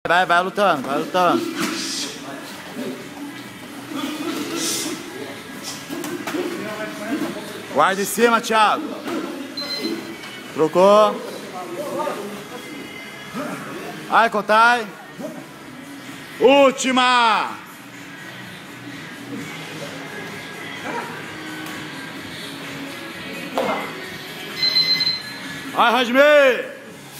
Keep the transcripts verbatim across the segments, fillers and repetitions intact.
Vai, vai lutando, vai lutando. Guarda em cima, Thiago. Trocou. Ai, Kotai. Última. Ai, Rasmi.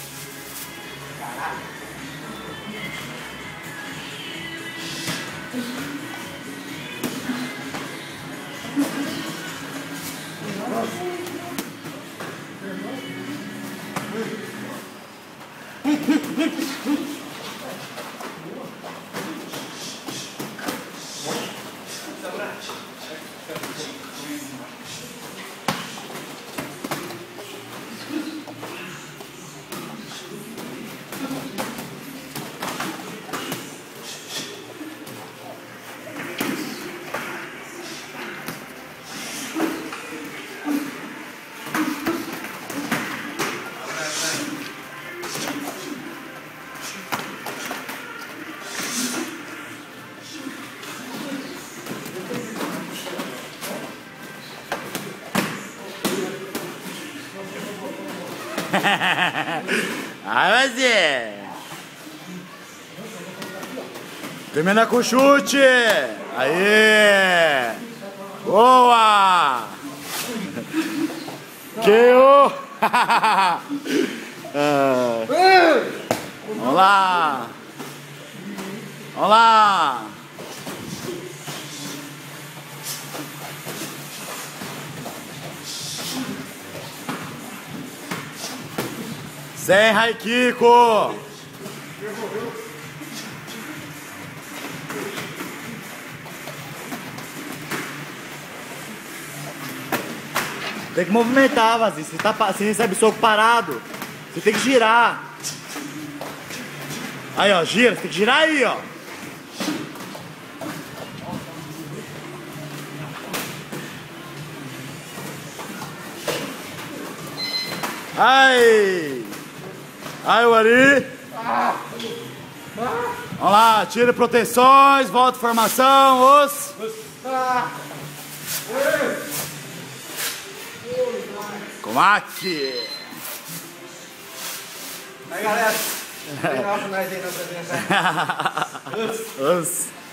Ai, você. Termina com chute. Aê. Boa. K O. Vamos lá. Vamos lá. Sem Raikiko. Tem que movimentar, Vazi. Você, tá, você recebe soco parado. Você tem que girar. Aí, ó, gira. Você tem que girar aí, ó. Ai! Ai, o Ari! Vamos lá, tira proteções, volta formação, os... Comac! Aí, galera, tem nós aí na presença. Os...